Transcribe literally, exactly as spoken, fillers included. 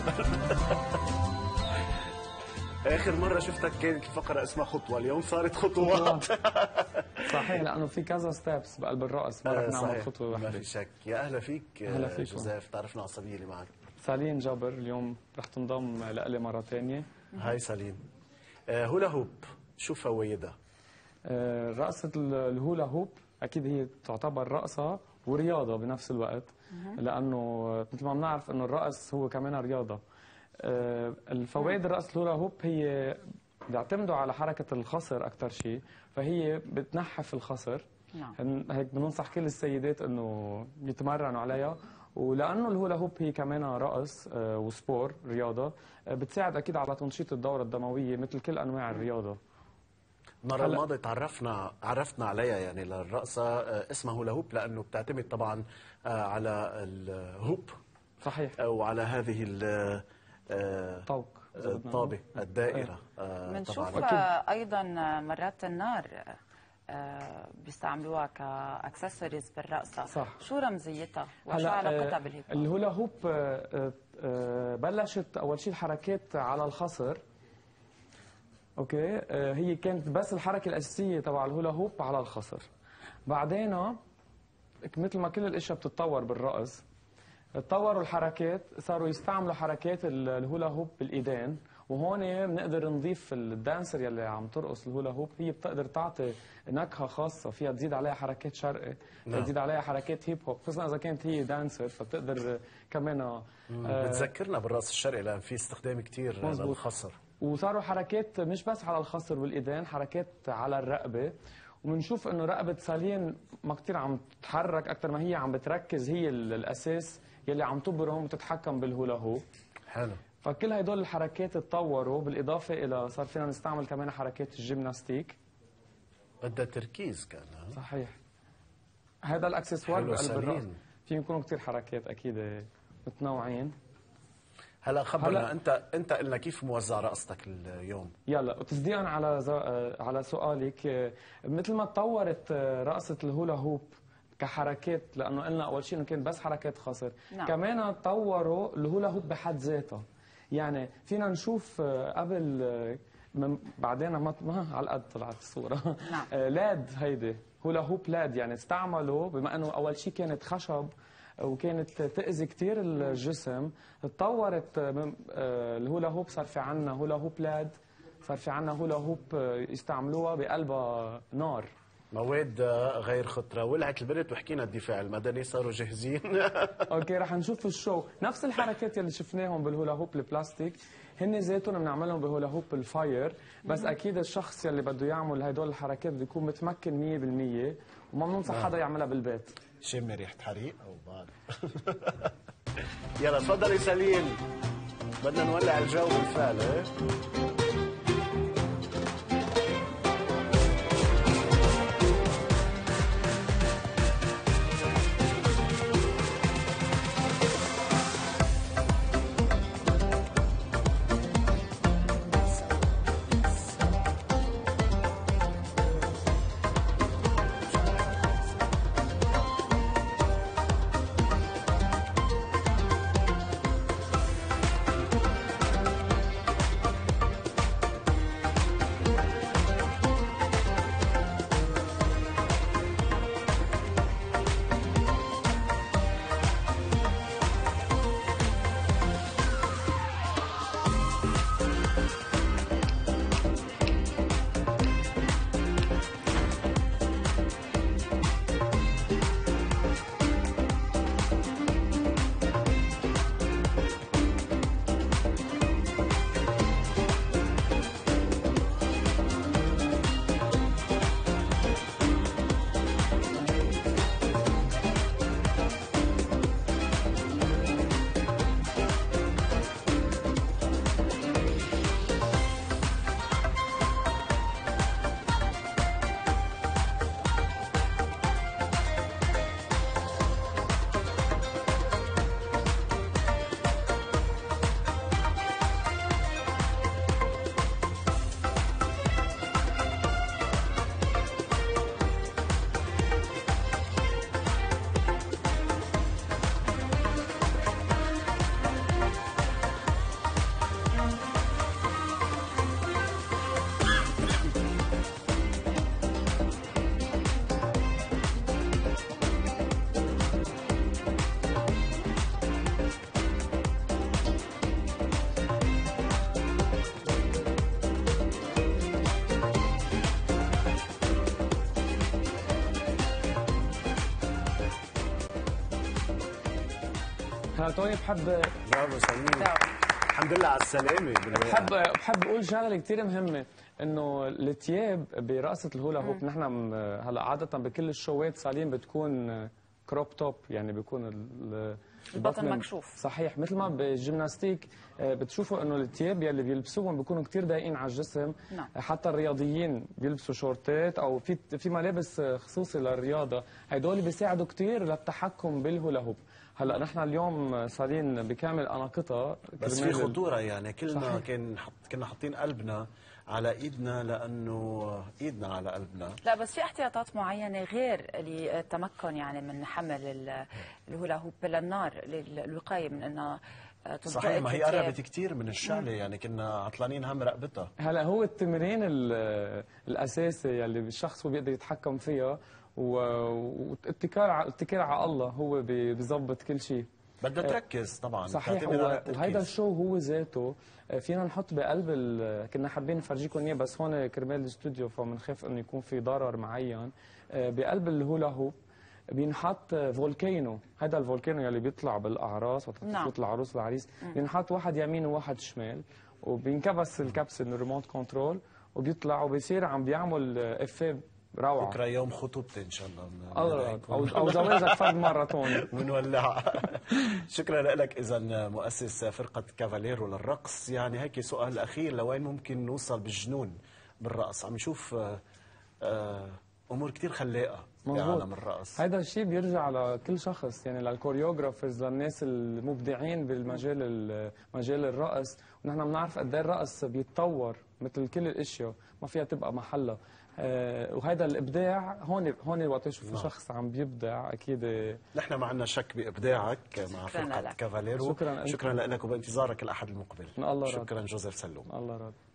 اخر مره شفتك كانت الفقره اسمها خطوه، اليوم صارت خطوات. صحيح، لانه في كذا ستيبس بقلب الرقص، ما رح نعمل خطوه واحده. ما في شك. يا اهلا فيك. اهلا فيك جوزيف، تعرفنا على الصبيه اللي معك. سالين جابر، اليوم رح تنضم لإلي مره ثانيه. هاي سالين. آه هولا هوب شو فوايدها؟ آه رقصه الهولا هوب اكيد هي تعتبر رقصه ورياضه بنفس الوقت، لانه مثل ما بنعرف انه الرقص هو كمان رياضه. آه الفوائد الرقص الهولا هوب هي بيعتمدوا على حركه الخصر اكثر شيء، فهي بتنحف الخصر. نعم. هيك بننصح كل السيدات انه يتمرنوا عليها، ولانه الهولا هوب هي كمان رقص آه وسبور رياضه، آه بتساعد اكيد على تنشيط الدوره الدمويه مثل كل انواع الرياضه. المرة الماضية تعرفنا عرفتنا عليها يعني للرقصة اسمها هولا هوب، لأنه بتعتمد طبعا على الهوب. صحيح. وعلى هذه الطوق الطابة الدائرة. بنشوف أيضا مرات النار بيستعملوها كاكسسوارز بالرقصة. صح. شو رمزيتها وشو علاقتها بالهيب هوب؟ الهولا هوب بلشت أول شيء الحركات على الخصر. اوكي، هي كانت بس الحركه الاساسيه تبع الهولا هوب على الخصر. بعدين مثل ما كل الاشياء بتتطور بالرقص، تطوروا الحركات، صاروا يستعملوا حركات الهولا هوب بالايدين، وهون بنقدر نضيف الدانسر يلي عم ترقص الهولا هوب، هي بتقدر تعطي نكهه خاصه فيها، تزيد عليها حركات شرقي، نعم. تزيد عليها حركات هيب هوب، خصوصا اذا كانت هي دانسر فبتقدر كمان آه بتذكرنا بالرقص الشرقي لان في استخدام كثير للخصر. وصاروا حركات مش بس على الخصر والايدين، حركات على الرقبه، وبنشوف انه رقبه سالين ما كثير عم تتحرك اكثر ما هي عم بتركز، هي الاساس يلي عم تبرم وتتحكم بالهولا هوب. حلو. فكل هدول الحركات تطوروا، بالاضافه الى صار فينا نستعمل كمان حركات الجيمناستيك. بدها تركيز كان. صحيح. هذا الاكسسوار بقلب الرقص في يكونوا كثير حركات اكيد متنوعين. هلا خبرنا هلأ انت انت قلنا كيف موزع رقصتك اليوم؟ يلا تصديقا على ز... على سؤالك، مثل ما تطورت رقصه الهولا هوب كحركات، لانه قلنا اول شيء انه كان بس حركات خصر. نعم. كمان طوروا الهولا هوب بحد ذاتها، يعني فينا نشوف قبل من بعدين ما, ما على قد طلعت الصوره. نعم. لاد، هيدي هولا هوب لاد، يعني استعملوا بما انه اول شيء كانت خشب وكانت تأذي كثير الجسم، تطورت الهولا هوب، صار في عنا هولا هوب لاد، صار في عنا هولا هوب يستعملوها بقلبها نار، مواد غير خطره. ولعت البنت وحكينا الدفاع المدني صاروا جاهزين. اوكي، رح نشوف في الشو نفس الحركات اللي شفناهم بالهولا هوب البلاستيك، هن ذاتهم بنعملهم بهولا هوب الفاير، بس اكيد الشخص يلي بده يعمل هدول الحركات بده يكون متمكن مية بالمية، وما بننصح حدا يعملها بالبيت. شم ريحه حريق او بعد. يلا تفضلي سالين، بدنا نولع الجو بالفعل. هلا توي بحب برافو سمير، الحمد لله على السلامه. بحب بحب اقول شغله كثير مهمه، انه الثياب برقصه الهولا هوب نحن هلا عاده بكل الشوات صالين بتكون كروب توب، يعني بيكون البطن مكشوف. صحيح، مثل ما بالجيمناستيك بتشوفوا انه الثياب يلي بيلبسوهم بيكونوا كثير ضايقين على الجسم. نعم. حتى الرياضيين بيلبسوا شورتات او في في ملابس خصوصي للرياضه، هدول بيساعدوا كثير للتحكم بالهولا هوب. هلا نحن اليوم صارين بكامل اناقتها، بس في خطوره يعني كلنا كان حط كنا حاطين قلبنا على ايدنا لانه ايدنا على قلبنا. لا بس في احتياطات معينه غير التمكن يعني من حمل الهولا هوب للنار، للوقايه من انها صحيح. ما هي قربت كثير من الشعله، يعني كنا عطلانين هم رقبتها. هلا هو التمرين الاساسي يلي الشخص بيقدر يتحكم فيها، واتكال على اتكال على الله هو بيظبط كل شيء. بدها تركز طبعا. صحيح. وهيدا الشو هو ذاته فينا نحط بقلب ال... كنا حابين نفرجيكم اياه بس هون كرمال الاستوديو فبنخاف انه يكون في ضرر معين. بقلب الهولا هوب بينحط فولكانو، هذا الفولكانو يلي بيطلع بالاعراس وقت بتفوت العروس والعريس، بينحط واحد يمين وواحد شمال، وبينكبس الكبسه الريموت كنترول وبيطلع وبيصير عم بيعمل افيه روعه. بكره يوم خطوبتي ان شاء الله. الله او او زواجك فرد ماراثون بنولعها. شكرا لك. اذا مؤسس فرقه كافاليرو للرقص، يعني هيك سؤال اخير، لوين ممكن نوصل بالجنون بالرقص؟ عم نشوف امور كثير خلاقه بعالم الرقص. هذا الشيء بيرجع لكل شخص، يعني للكوريوغرافرز، للناس المبدعين بالمجال مجال الرقص، ونحن بنعرف قد ايه الرقص بيتطور مثل كل الاشياء، ما فيها تبقى محلها. آه وهذا الابداع هون هون وقت تشوفوا شخص عم بيبدع اكيد. نحن ما عندنا شك بابداعك مع فرقه كافاليرو. شكرا شكرا لك وبانتظارك الاحد المقبل. الله شكرا راد. جوزيف سلوم. الله راد.